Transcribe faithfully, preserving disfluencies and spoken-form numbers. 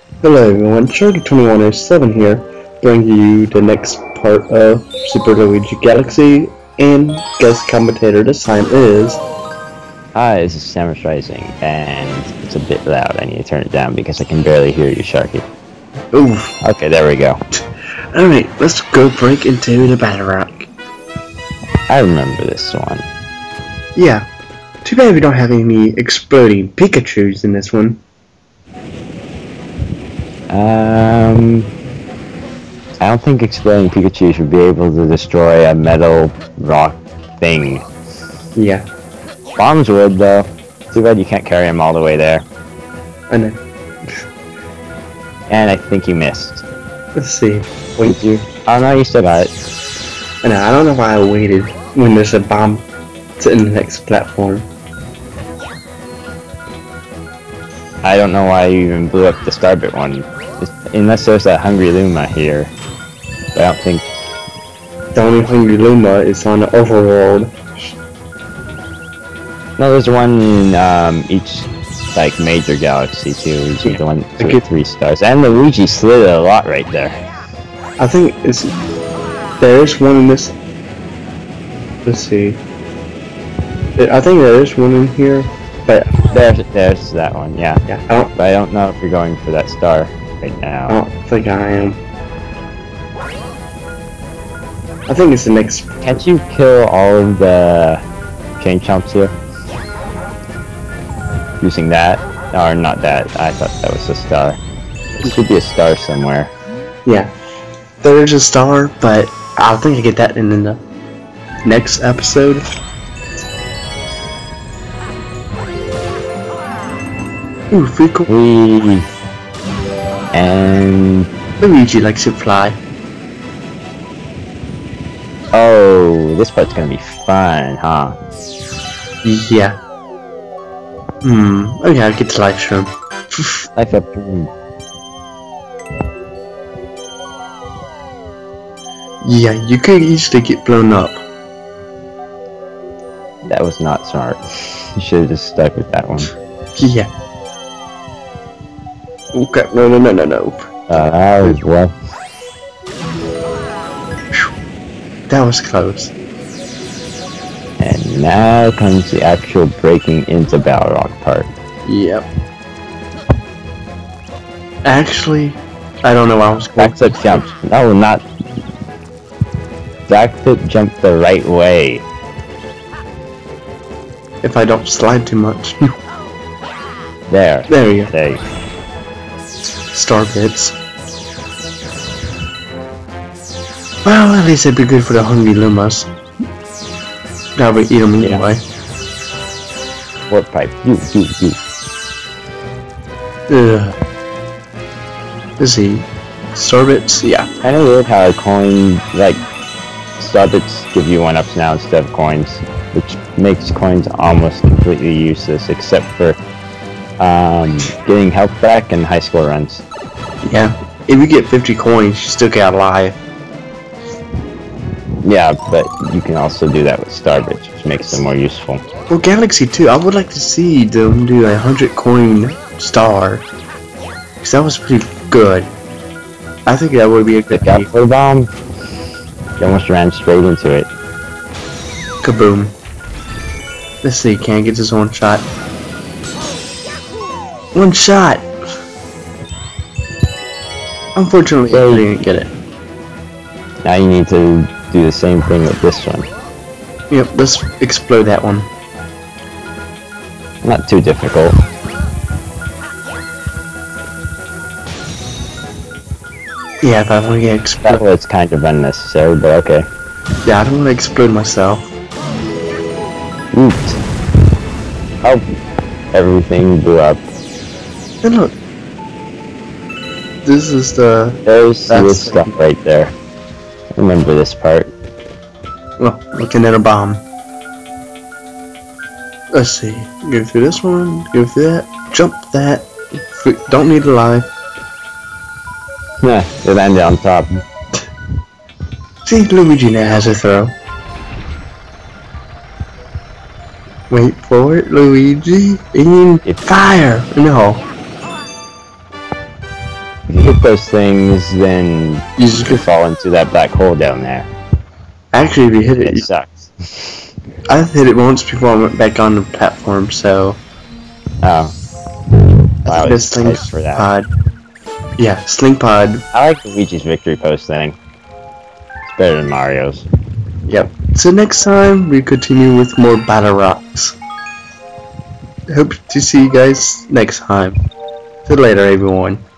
Hello everyone, Charlie twenty-one oh seven here, bringing you the next part of Super Luigi Galaxy, and guest commentator this time is... Hi, this is SamusRisng, and it's a bit loud. I need to turn it down because I can barely hear you, Sharky. Oof. Okay, there we go. Alright, let's go break into the Battlerock. I remember this one. Yeah, too bad we don't have any exploding Pikachus in this one. Um, I don't think exploding Pikachu should be able to destroy a metal rock thing. Yeah. Bombs would, though. Too bad you can't carry them all the way there. I know. And I think you missed. Let's see. Wait, you. Oh no, you still got it. I know, I don't know why I waited when there's a bomb to the next platform. I don't know why you even blew up the Starbit one. Unless there's that Hungry Luma here. But I don't think... The only Hungry Luma is on the overworld. No, there's one in um, each like major galaxy too. Which is the one with okay. three stars. And Luigi slid a lot right there. I think it's... There's one in this... Let's see. I think there is one in here. But there's there's that one, yeah. Yeah. I don't, but I don't know if you're going for that star right now. I don't think I am. I think it's the next. Can't you kill all of the chain chomps here? Using that? Or not that. I thought that was a star. There should be a star somewhere. Yeah. There's a star, but I think I get that in the next episode. Ooh, pretty cool. Wee. And Luigi likes to fly. Oh, this part's gonna be fun, huh? Yeah. Hmm. Okay, I'll get to live stream. Life up to Yeah, you could easily get blown up. That was not smart. You should have just stuck with that one. Yeah. Okay, no, no, no, no, no. Uh, that was well. That was close. And now comes the actual breaking into Battlerock part. Yep. Actually, I don't know why I was going. Backflip jump. No, not. Backflip jump the right way. If I don't slide too much. There. There you go. There you go. Star bits. Well, at least it'd be good for the Hungry Lumas. Now we eat them anyway. Warp pipe. You, you, you. Ugh. Let's see. Star bits? Yeah. Kind of weird how a coin, like, Starbits give you one-ups now instead of coins, which makes coins almost completely useless, except for um, getting health back and high score runs. Yeah. If you get fifty coins, you still get alive. Yeah, but you can also do that with Starbits, which makes them more useful. Well, Galaxy two, I would like to see them do a hundred coin star, because that was pretty good. I think that would be a good Pick up bomb. You almost ran straight into it. Kaboom. Let's see, can I get this one shot? One shot! Unfortunately, I didn't get it. Now you need to do the same thing with this one. Yep, let's explode that one. Not too difficult. Yeah, if I want to get exploded. Well, it's kind of unnecessary, but okay. Yeah, I don't want to explode myself. Oops. Oh, everything blew up. And look. This is the... There's this stuff right there. Remember this part. Well, looking at a bomb. Let's see. Go through this one, go through that, jump that. Don't need to lie. Nah, they landed on top. See, Luigi now has a throw. Wait for it, Luigi. In fire! No. If you hit those things, then You you just could fall into that black hole down there. Actually, if you hit it, It sucks. I hit it once before I went back on the platform, so Oh. I Wow, think this it's nice thing's for that. pod. Yeah, Sling Pod. I like Luigi's victory pose thing. It's better than Mario's. Yep. So next time we continue with more Battlorocks. Hope to see you guys next time. See you later, everyone.